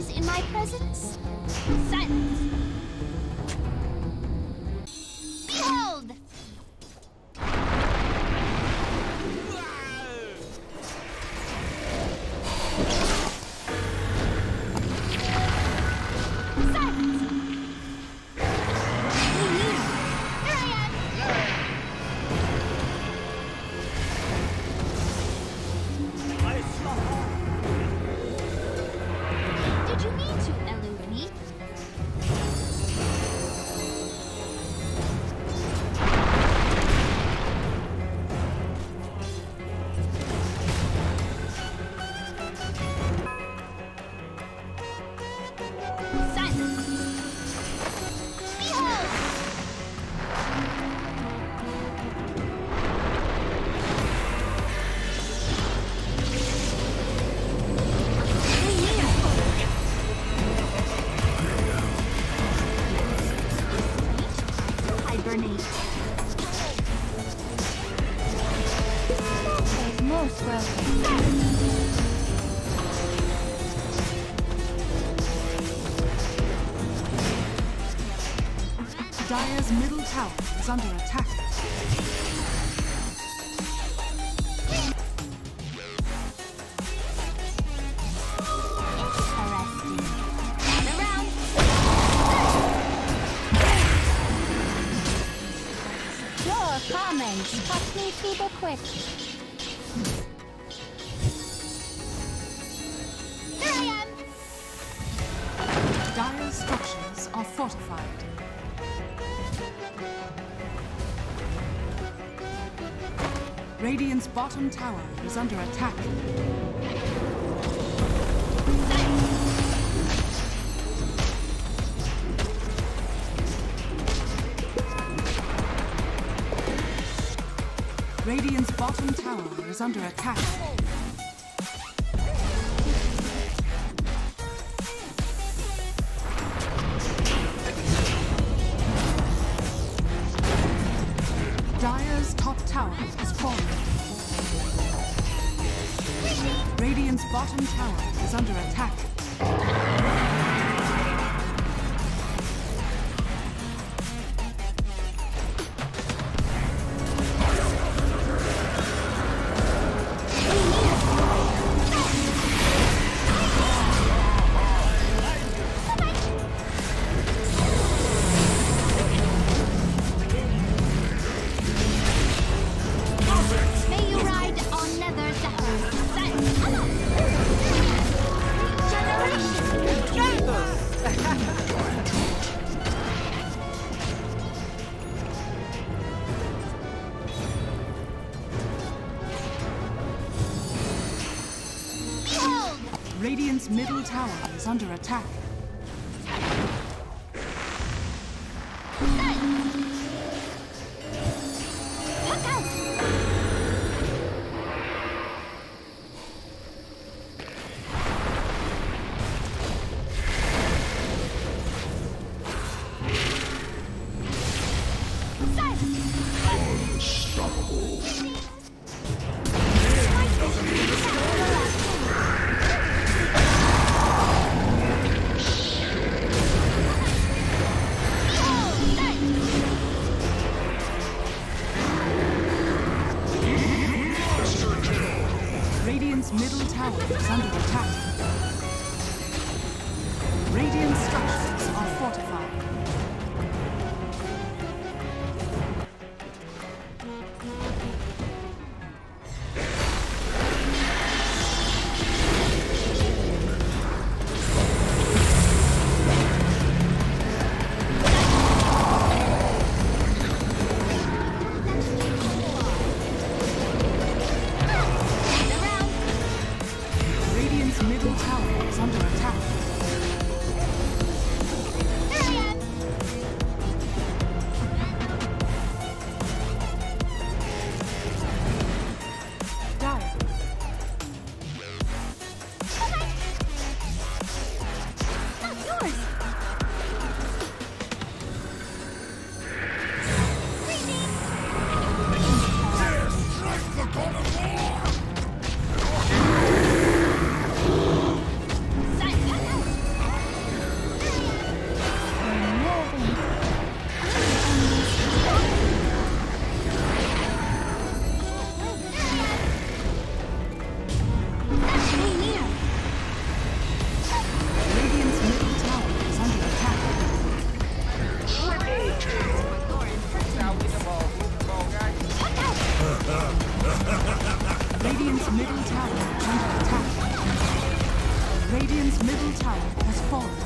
rebels in my presence? Silence! Behold! Dire's middle tower is under attack. Your comments cut me to the quick. Here I am! Dire's structures are fortified. Radiant's bottom tower is under attack. Radiant's bottom tower is under attack. Dire's top tower is falling. Radiant's bottom tower is under attack. Radiant's middle tower is under attack. Radiant's middle tower is under attack. Radiant structures are fortified. Radiant's middle tower is under attack. tower has fallen.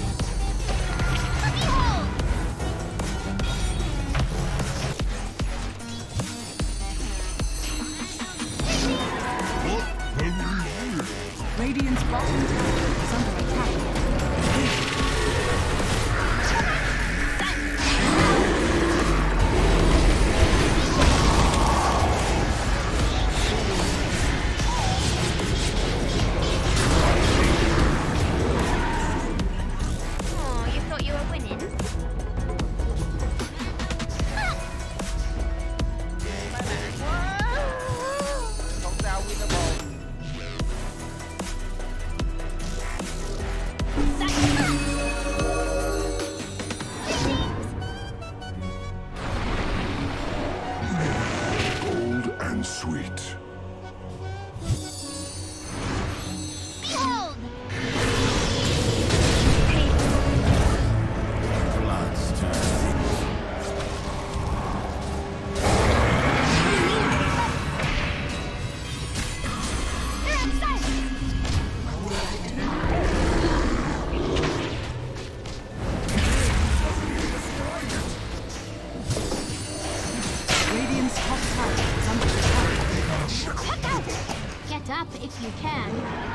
Radiant's bottom tower is under attack. Sweet. Behold! Radiant's top tower is under attack. Get up if you can.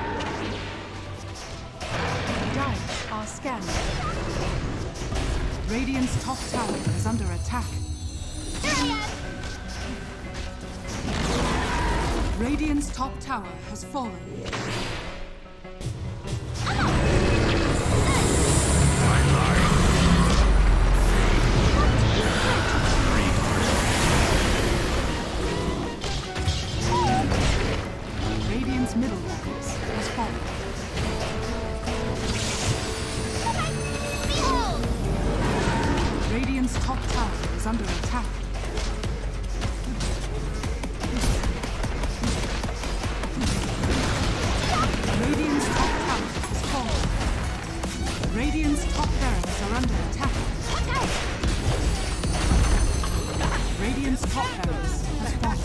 Dire are scanning. Radiant's top tower is under attack. Radiant's top tower has fallen. Radiant's middle barracks has fallen. Radiant's top tower is under attack. Radiant's top tower has fallen. Radiant's top barracks are under attack. Radiant's top barracks has fallen.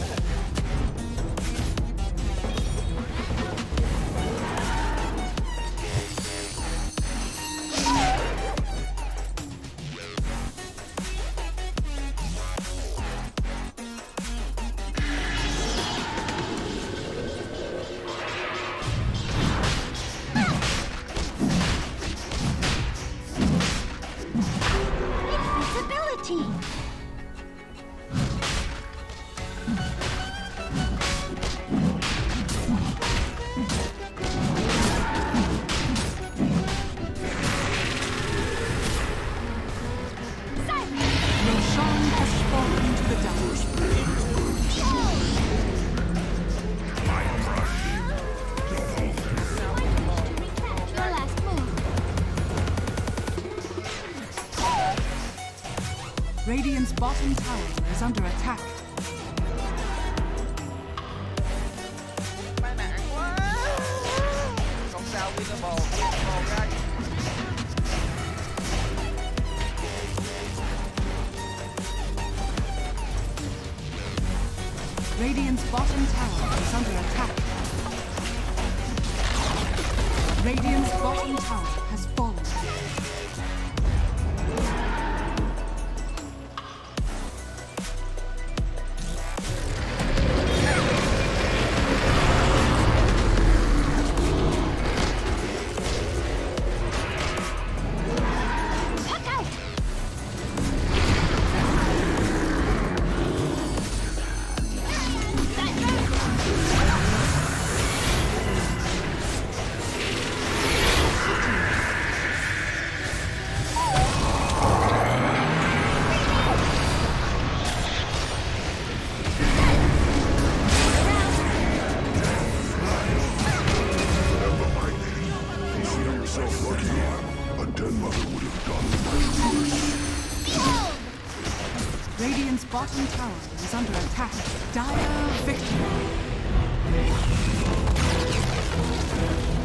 Radiant's bottom tower is under attack. Radiant's bottom tower is under attack. Radiant's bottom tower has fallen. Radiant's bottom tower is under attack. Dire victory.